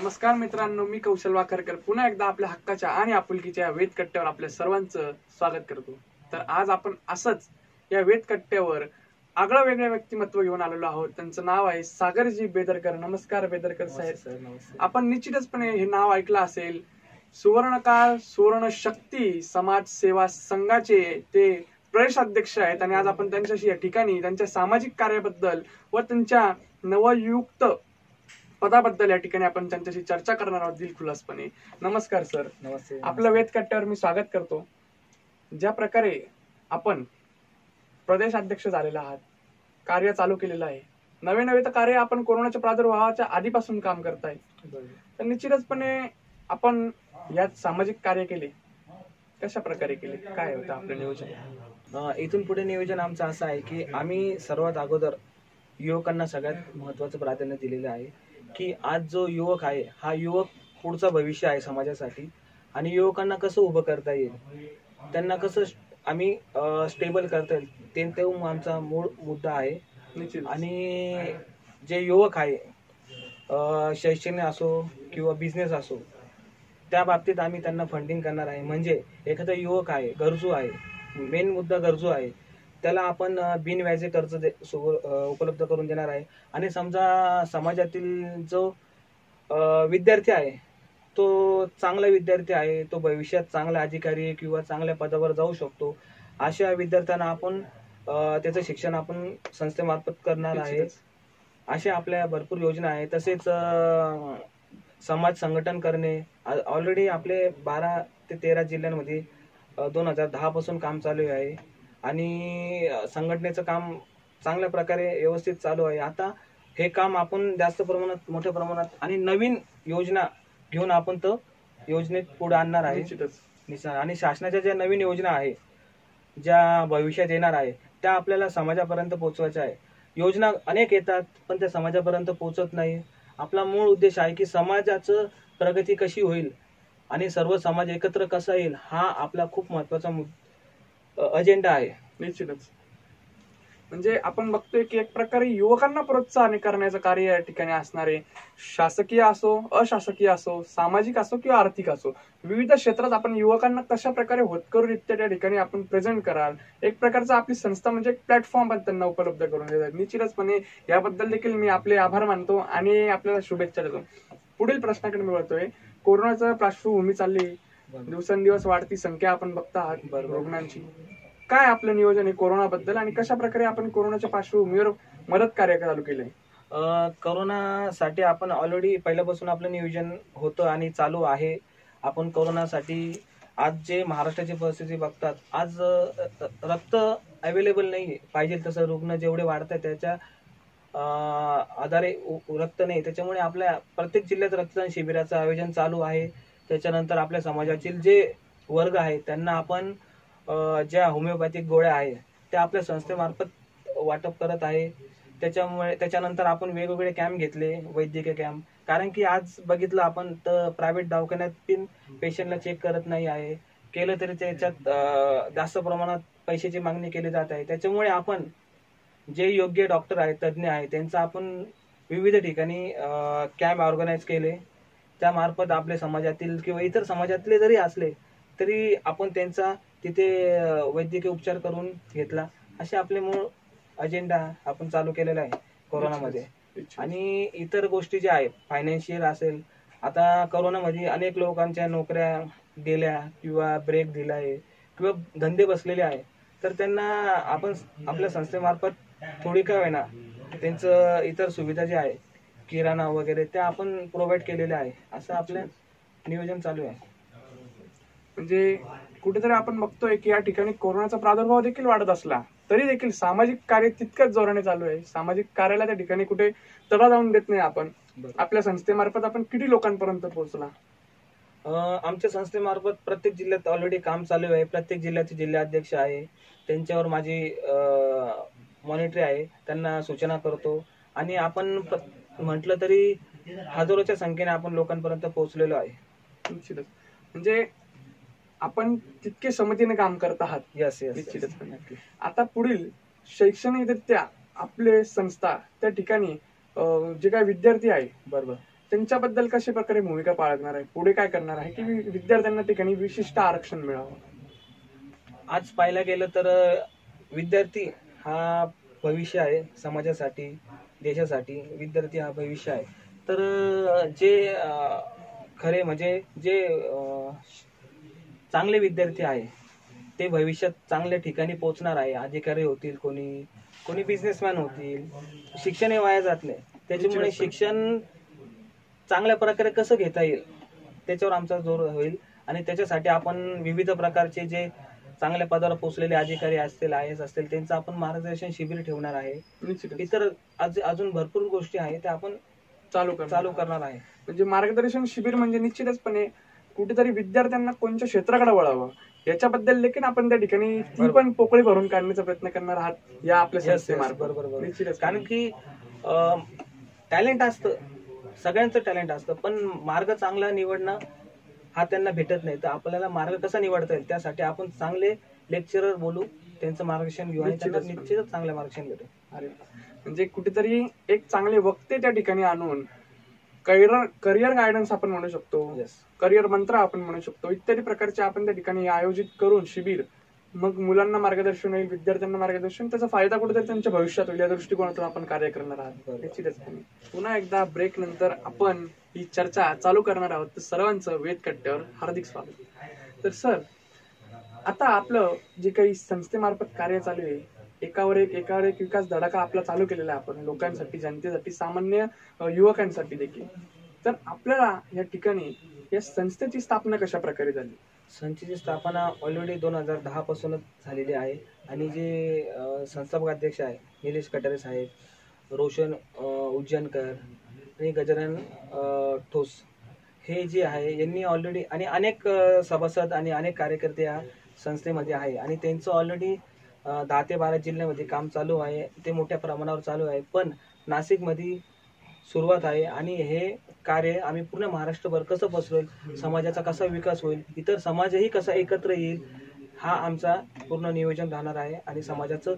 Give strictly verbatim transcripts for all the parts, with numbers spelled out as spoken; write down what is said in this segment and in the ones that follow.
नमस्कार मित्रांनो, मी कौशल वाकरकर पुन्हा एकदा आपल्या हक्काच्या आणि आपुलकीच्या वेद कट्ट्यावर आपल्या सर्वांचं स्वागत करतो। तर आज आपण असंच या वेद कट्ट्यावर आगळं वेगळं व्यक्तिमत्व घेऊन आलेलो आहोत। त्यांचं नाव आहे सागरजी बेदरकर। नमस्कार बेदरकर साहेब। आपण निश्चितपणे हे नाव ऐकलं असेल। सुवर्णकाळ सुवर्ण शक्ती समाज सेवा संघाचे ते प्रदेश अध्यक्ष आहेत आणि आज आपण त्यांच्याशी या ठिकाणी त्यांच्या सामाजिक कार्याबद्दल व त्यांच्या नवयुक्त पदाबद्दल या ठिकाणी आपण त्यांच्याशी चर्चा करणार आहोत दिलखुलासपणे। नमस्कार सर। नमस्ते। आपलं वेद कट्ट्यावर मी स्वागत करतो। ज्या प्रकारे आपण प्रदेश अध्यक्ष झालेला आहात, कार्य चालू केलेलं आहे, नवे नवे तर कार्य आपण कोरोनाच्या प्रादुर्भावाच्या आधीपासून काम करताय, तर निश्चितपणे आपण यात सामाजिक कार्य केले, कशा प्रकारे केले, काय होतं आपलं नियोजन? इथून पुढे नियोजन आमचं असं आहे की आम्ही सर्वात अगोदर युवकांना सगळ्यात महत्त्वाचं प्राधान्य दिलेलं आहे की आज जो युवक आहे हा युवक पुढचा भविष्य आहे समाजासाठी आणि युवकांना कसं उभं करता येईल, त्यांना कसं आम्ही स्टेबल करता येईल, ते तो आमचा मूळ मुद्दा आहे। आणि जे युवक आहे शैक्षणिक असो किंवा बिझनेस असो त्या बाबतीत आम्ही त्यांना फंडिंग करणार आहे। म्हणजे एखादा युवक आहे गरजू आहे, मेन मुद्दा गरजू आहे, त्याला आपण बिनव्याजी कर्ज उपलब्ध करून देणार आहे। आणि समजा समाजातील जो विद्यार्थी आहे तो चांगला विद्यार्थी आहे, तो भविष्यात चांगला अधिकारी किंवा चांगल्या पदावर जाऊ शकतो, अशा विद्यार्थ्यांना आपण त्याचं शिक्षण आपण संस्थेमार्फत करणार आहे। अशा आपल्या भरपूर योजना आहे। तसेच समाज संघटन करणे, ऑलरेडी आपले बारा ते तेरा जिल्ह्यांमध्ये दोन हजार दहा पासून काम चालू आहे आणि संघटनेचं काम चांगल्या प्रकारे व्यवस्थित चालू आहे। आता हे काम आपण जास्त प्रमाणात मोठ्या प्रमाणात आणि नवीन योजना घेऊन आपण तो योजनेत पुढे आणणार आहे। आणि शासनाच्या ज्या नवीन योजना आहे ज्या भविष्यात येणार आहे त्या आपल्याला समाजापर्यंत पोहोचवायच्या आहे। योजना अनेक येतात पण त्या समाजापर्यंत पोहोचत नाही। आपला मूळ उद्देश आहे की समाजाचं प्रगती कशी होईल आणि सर्व समाज एकत्र कसा येईल, हा आपला खूप महत्वाचा अजेंडा आहे। निश्चितच म्हणजे आपण बघतोय की एक प्रकारे युवकांना प्रोत्साहन करण्याचं कार्य या ठिकाणी असणार आहे। शासकीय असो, अशासकीय असो, सामाजिक असो किंवा आर्थिक असो, विविध क्षेत्रात आपण युवकांना कशा प्रकारे होतकरूरित्या त्या ठिकाणी आपण प्रेझेंट कराल, एक प्रकारचा आपली संस्था म्हणजे एक प्लॅटफॉर्म पण त्यांना उपलब्ध करून देतात। निश्चितपणे याबद्दल देखील मी आपले आभार मानतो आणि आपल्याला शुभेच्छा देतो। पुढील प्रश्नाकडे मी वळतोय। कोरोनाचा पार्श्वभूमी चालली, दिवसेंदिवस वाढती संख्या आपण बघता आहात रुग्णांची, काय आपलं नियोजन आहे कोरोनाबद्दल आणि कशा प्रकारे आपण कोरोनाच्या पार्श्वभूमीवर मदत कार्य चालू केलंय? कोरोनासाठी आपण ऑलरेडी पहिल्यापासून आपलं नियोजन होतं आणि चालू आहे। आपण कोरोनासाठी आज जे महाराष्ट्राची परिस्थिती बघतात, आज रक्त अवेलेबल नाही पाहिजे तसं, रुग्ण जेवढे वाढतात त्याच्या आधारे रक्त नाही, त्याच्यामुळे आपल्या प्रत्येक जिल्ह्यात रक्तदान शिबिराचं आयोजन चालू आहे। त्याच्यानंतर आपल्या समाजातील जे वर्ग आहे त्यांना आपण ज्या होमिओपॅथिक गोळ्या आहे त्या आपल्या संस्थेमार्फत वाटप करत आहे। त्याच्यामुळे त्याच्यानंतर आपण वेगवेगळे कॅम्प घेतले, वैद्यकीय कॅम्प, कारण की आज बघितलं आपण तर प्रायव्हेट दवाखान्यात पण पेशंटला चेक करत नाही आहे, केलं तरी त्याच्यात जास्त प्रमाणात पैशाची मागणी केली जात आहे। त्याच्यामुळे आपण जे योग्य डॉक्टर आहेत, तज्ज्ञ आहेत, त्यांचा आपण विविध ठिकाणी कॅम्प ऑर्गनाईज केले, त्यामार्फत आपल्या समाजातील किंवा इतर समाजातले जरी असले तरी आपण त्यांचा तिथे वैद्यकीय उपचार करून घेतला। असे आपले मूळ अजेंडा आपण चालू केलेला आहे कोरोनामध्ये। आणि इतर गोष्टी ज्या आहेत फायनान्शियल असेल, आता कोरोनामध्ये अनेक लोकांच्या नोकऱ्या गेल्या किंवा ब्रेक दिलाय किंवा धंदे बसलेले आहे, तर त्यांना आपण आपल्या संस्थेमार्फत थोडी का होईना त्यांचं इतर सुविधा ज्या आहे किराणा वगैरे त्या आपण प्रोव्हाइड केलेल्या आहे। असं आपलं नियोजन चालू आहे। म्हणजे कुठेतरी आपण बघतोय की या ठिकाणी कोरोनाचा प्रादुर्भाव देखील वाढत असला तरी देखील सामाजिक कार्य तितकंच जोराने चालू आहे। सामाजिक कार्याला त्या ठिकाणी कुठे तडा जाऊन देत नाही आपण। आपल्या संस्थेमार्फत आपण किती लोकांपर्यंत पोहोचला? आमच्या संस्थेमार्फत प्रत्येक जिल्ह्यात ऑलरेडी काम चालू आहे। प्रत्येक जिल्ह्याचे जिल्हाध्यक्ष आहे, त्यांच्यावर माझी मॉनिटरी आहे, त्यांना सूचना करतो आणि आपण म्हटलं तरी हजारोच्या संख्येने आपण लोकांपर्यंत पोहोचलेलो आहे। निश्चितच म्हणजे आपण तितके समतीने काम करत आहात। यस यस निश्चितच। आता पुढील शैक्षणिकरित्या आपले संस्था त्या ठिकाणी जे काही विद्यार्थी आहे, बरोबर, त्यांच्याबद्दल कशा प्रकारे भूमिका बाळगणार आहे, पुढे काय करणार आहे की विद्यार्थ्यांना ठिकाणी विशिष्ट आरक्षण मिळावं? आज पाहायला गेलं तर अ, विद्यार्थी हा भविष्य आहे समाजासाठी, देशासाठी. विद्यार्थी हा भविष्य आहे. तर अ, जे अ, खरे म्हणजे जे अ, चांगले विद्यार्थी आहे ते भविष्यात चांगल्या ठिकाणी पोहोचणार आहे. अधिकारी होतील, कोणी कोणी बिझनेसमॅन होतील. शिक्षण हे वाया जात नाही. त्याच्यामुळे शिक्षण चांगल्या प्रकारे कसं घेता येईल त्याच्यावर आमचा जोर होईल. आणि त्याच्यासाठी आपण विविध प्रकारचे जे चांगल्या पदावर पोहोचलेले अधिकारी असतील, आय एस असतील, त्यांचं आपण मार्गदर्शन शिबिर ठेवणार आहे. इतर अज- अजून भरपूर गोष्टी आहेत त्या आपण चालू करणार चालू करणार आहे. म्हणजे मार्गदर्शन शिबिर म्हणजे निश्चितचपणे कुठेतरी विद्यार्थ्यांना कोणत्या क्षेत्राकडे वळावं याच्याबद्दल देखील आपण त्या ठिकाणी ती पण पोकळी भरून काढण्याचा प्रयत्न करणार आहात या आपल्या Yes, yes, संस्थेमार्फत. बरोबर बरोबर निश्चितच. कारण की टॅलेंट असतं, सगळ्यांचं टॅलेंट असतं, पण मार्ग चांगला निवडणं हा त्यांना भेटत नाही. तर आपल्याला मार्ग कसा निवडता येईल त्यासाठी आपण चांगले लेक्चरर बोलू, त्यांचं मार्गदर्शन घेऊ आणि त्यांना निश्चितच. निश्चितच चांगलं मार्गदर्शन भेटू. अरे म्हणजे कुठेतरी एक चांगले वक्ते त्या ठिकाणी आणून करिअर करिअर गायडन्स आपण म्हणू शकतो, Yes. करिअर मंत्र आपण म्हणू शकतो, इत्यादी प्रकारचे आपण त्या ठिकाणी आयोजित करून शिबिर, मग मुलांना मार्गदर्शन होईल, विद्यार्थ्यांना मार्गदर्शन, त्याचा फायदा कुठेतरी त्यांच्या भविष्यात होईल या दृष्टिकोनातून आपण कार्य करणार आहोत. बरोबर. निश्चितच. पुन्हा एकदा ब्रेक नंतर आपण ही चर्चा चालू करणार आहोत. तर सर्वांचं वेद कट्ट्यावर हार्दिक स्वागत. तर सर, आता आपलं जे काही संस्थेमार्फत कार्य चालू आहे, एकावर एक एकावर एक विकास धडाका आपला चालू केलेला आहे आपण लोकांसाठी, जनतेसाठी, सामान्य अ, युवकांसाठी देखील. तर आपल्याला या ठिकाणी या संस्थेची स्थापना कशा प्रकारे झाली? संस्थेची स्थापना ऑलरेडी दोन हजार दहा पासूनच झालेली आहे. आणि जे अ, संस्थापक अध्यक्ष आहे निलेश कटारे साहेब, रोशन अ, उज्जैनकर आणि गजानन अ, ठोस हे जे आहे यांनी ऑलरेडी, आणि अनेक अ, सभासद आणि अनेक कार्यकर्ते या संस्थेमध्ये आहे. आणि त्यांचं ऑलरेडी दहा ते बारा जिल्ह्यामध्ये काम चालू आहे. ते मोठ्या प्रमाणावर चालू आहे. पण नाशिकमध्ये सुरुवात आहे आणि हे कार्य आम्ही पूर्ण महाराष्ट्रभर कसं पसरवेल, समाजाचा कसा विकास होईल, इतर समाजही कसा एकत्र येईल, हा आमचा पूर्ण नियोजन राहणार आहे. आणि समाजाचं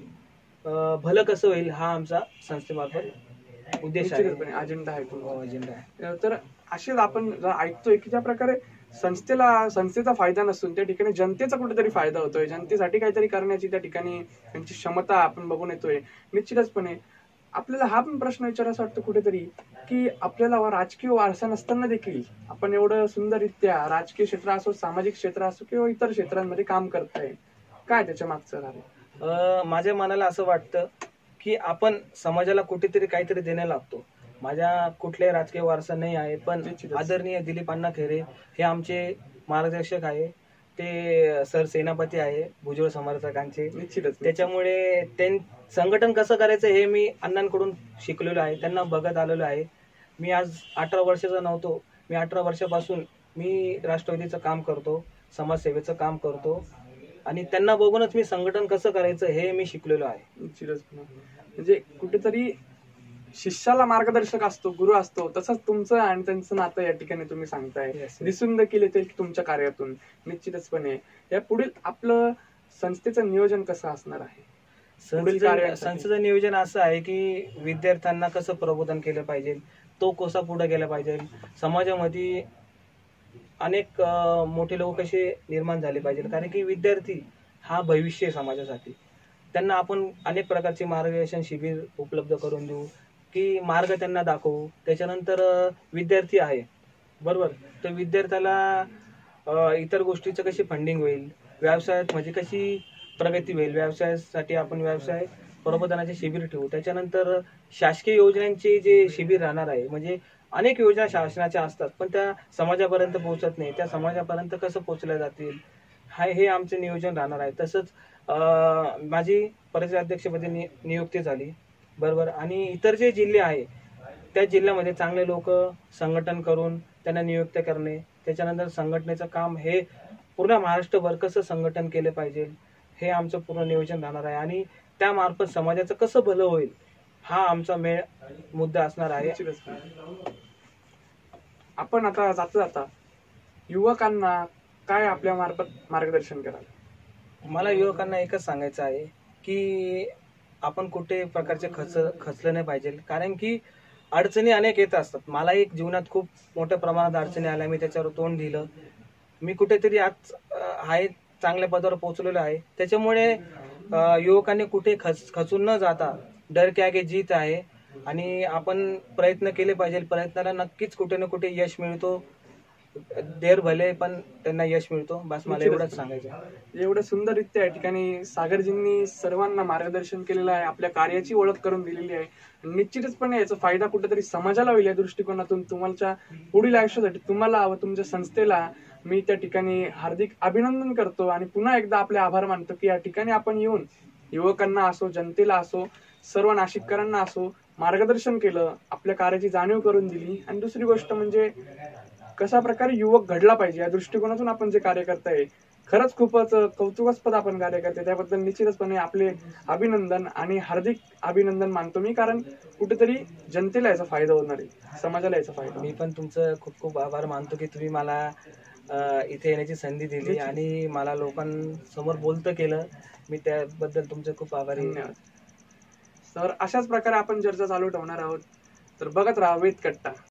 अ, भलं कसं होईल हा आमचा संस्थेमार्फत उद्देश आहे, निश्चितपणे अजेंडा आहे तुमचा. अजेंडा आहे. तर असेच आपण जर ऐकतोय की ज्या प्रकारे संस्थेला संस्थेचा फायदा नसून त्या ठिकाणी जनतेचा कुठेतरी फायदा होतोय, जनतेसाठी काहीतरी करण्याची त्या ठिकाणी त्यांची क्षमता आपण बघून येतोय. निश्चितचपणे आपल्याला हा पण प्रश्न विचारायचा वाटतो कुठेतरी की आपल्याला राजकीय वारसा नसताना देखील आपण एवढं सुंदररित्या राजकीय क्षेत्र असो, सामाजिक क्षेत्र असो किंवा इतर क्षेत्रांमध्ये काम करताय, काय त्याच्या मागचं कारण? अ, माझ्या मनाला असं वाटतं की आपण समाजाला कुठेतरी काहीतरी देणं लागतो. माझ्या कुठल्याही राजकीय वारसा नाही आहे, पण निश्चितच. आदरणीय दिलीप अण्णा खैरे हे आमचे मार्गदर्शक आहे. ते सर सेनापती आहे भुजबळ समर्थकांचे. निश्चितच. त्याच्यामुळे त्यां संघटन कसं करायचं हे मी अण्णांकडून शिकलेलो आहे, त्यांना बघत आलेलो आहे. मी आज अठरा वर्षाचा नव्हतो, मी अठरा वर्षापासून मी राष्ट्रवादीचं काम करतो, समाजसेवेचं काम करतो. आणि त्यांना बघूनच मी संघटन कसं करायचं हे मी शिकलेलो आहे. निश्चितच. म्हणजे कुठेतरी शिष्याला मार्गदर्शक असतो, गुरु असतो, तसंच तुमचं आणि त्यांचं नातं या ठिकाणी तुम्ही सांगताय. Yes, yes. दिसून देखील येते की तुमच्या कार्यातून. निश्चितचपणे या पुढील आपलं संस्थेचं नियोजन कसं असणार आहे? पुढील संस्थेचं कार्यासाठी? संस्थेचं नियोजन असं आहे की विद्यार्थ्यांना कसं प्रबोधन केलं पाहिजे, तो कसा पुढे गेला पाहिजे, समाजामध्ये अनेक अ, मोठे लोक कसे निर्माण झाले पाहिजे. कारण की विद्यार्थी हा भविष्य आहे समाजासाठी. त्यांना आपण अनेक प्रकारचे मार्गदर्शन शिबिर उपलब्ध करून देऊ, की मार्ग त्यांना दाखवू. त्याच्यानंतर अ, विद्यार्थी आहे बरोबर, तर विद्यार्थ्याला अ, इतर गोष्टीचं कशी फंडिंग होईल, व्यवसायात म्हणजे कशी प्रगती होईल, व्यवसायासाठी आपण व्यवसाय प्रबोधनाचे शिबिर ठेवू. त्याच्यानंतर शासकीय योजनांचे जे शिबिर राहणार आहे, म्हणजे अनेक योजना शासनाच्या असतात पण त्या समाजापर्यंत पोहोचत नाही, त्या समाजापर्यंत कसं पोहोचल्या जातील हा हे आमचं नियोजन राहणार आहे. तसंच अं, माझी परिषद अध्यक्षपदी नि नियुक्ती झाली बरोबर. आणि इतर जे जिल्हे आहे त्या जिल्ह्यामध्ये चांगले लोक संघटन करून त्यांना नियुक्त करणे, त्याच्यानंतर संघटनेचं काम हे पूर्ण महाराष्ट्रभर कसं संघटन केले पाहिजे हे आमचं पूर्ण नियोजन राहणार आहे. आणि त्यामार्फत समाजाचं कसं भलं होईल हा आमचा मेन मुद्दा असणार आहे. आपण आता जाता जाता युवकांना काय आपल्या मार्फत मार्गदर्शन कराल? मला युवकांना एकच सांगायचं आहे की आपण कुठे प्रकारचे खच खचलं नाही पाहिजे. कारण की अडचणी अनेक येत असतात. मला एक जीवनात खूप मोठ्या प्रमाणात अडचणी आल्या, मी त्याच्यावर तोंड दिलं. मी कुठेतरी आज अं, आहे चांगल्या पदावर पोहोचलेलो आहे. त्याच्यामुळे अं, युवकांनी कुठे खच खचून न जाता डर के आगे जीत आहे आणि आपण प्रयत्न केले पाहिजे. प्रयत्नाला नक्कीच कुठे ना कुठे यश मिळतो. देर भले पण त्यांना यश मिळतो. बस मला एवढंच सांगायचं आहे. एवढं सुंदररित्या या ठिकाणी सागरजींनी सर्वांना मार्गदर्शन केलेलं आहे, आपल्या कार्याची ओळख करून दिलेली आहे. निश्चितचपणे याचा फायदा कुठेतरी समाजाला होईल या दृष्टिकोनातून तुमच्या पुढील आयुष्यासाठी तुम्हाला व तुमच्या संस्थेला मी त्या ठिकाणी हार्दिक अभिनंदन करतो आणि पुन्हा एकदा आपले आभार मानतो की या ठिकाणी आपण येऊन युवकांना असो, जनतेला असो, सर्व नाशिककरांना असो मार्गदर्शन केलं, आपल्या कार्याची जाणीव करून दिली. आणि दुसरी गोष्ट म्हणजे कशा प्रकारे युवक घडला पाहिजे या दृष्टिकोनातून आपण जे कार्य करताय खरंच खूपच कौतुकास्पद आपण कार्य करते. त्याबद्दल निश्चितचपणे आपले अभिनंदन आणि हार्दिक अभिनंदन मानतो मी, कारण कुठेतरी जनतेला याचा फायदा होणार आहे, समाजाला याचा फायदा. मी पण तुमचं खूप खूप आभार मानतो की तुम्ही मला अं, इथे येण्याची संधी दिली आणि मला लोकांसमोर बोलतं केलं. मी त्याबद्दल तुमचं खूप आभारी आहे. धन्यवाद सर. अशाच प्रकारे आपण चर्चा चालू ठेवणार आहोत, तर बघत राहा वेद कट्टा.